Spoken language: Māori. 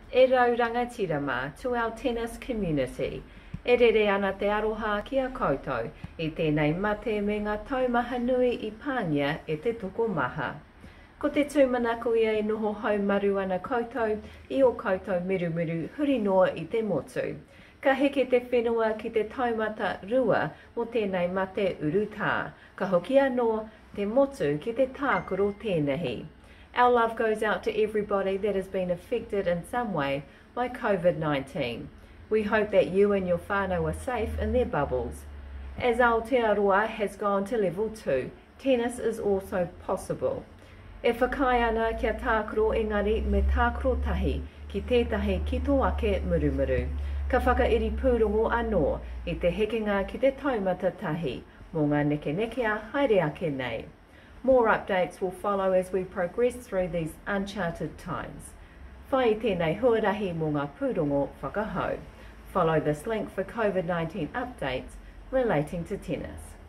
E rau rangatirama to our tennis community. E rere ana te aroha ki a koutou i tēnei mate me ngā taumaha nui i pāngia e te toko maha. Ko te tūmanako ia e noho haumaru ana koutou i o koutou mirumiru huri noa i te motu. Ka heke te whenua ki te taumata rua o tēnei mate urutā. Ka hoki anō te motu ki te tākoro tēnei. Our love goes out to everybody that has been affected in some way by COVID-19. We hope that you and your whānau are safe in their bubbles. As Aotearoa has gone to level 2, tennis is also possible. E whakai ana kia tākoro engari me tākoro tahi ki tētahi kito ake murumuru. Ka whakairi pūrongo anō i te hekenga ki te taumata tahi mō ngā nekenekea haere ake nei. More updates will follow as we progress through these uncharted times. Whai tēnei huarahi mō ngā pūrongo whakahau. Follow this link for COVID-19 updates relating to tennis.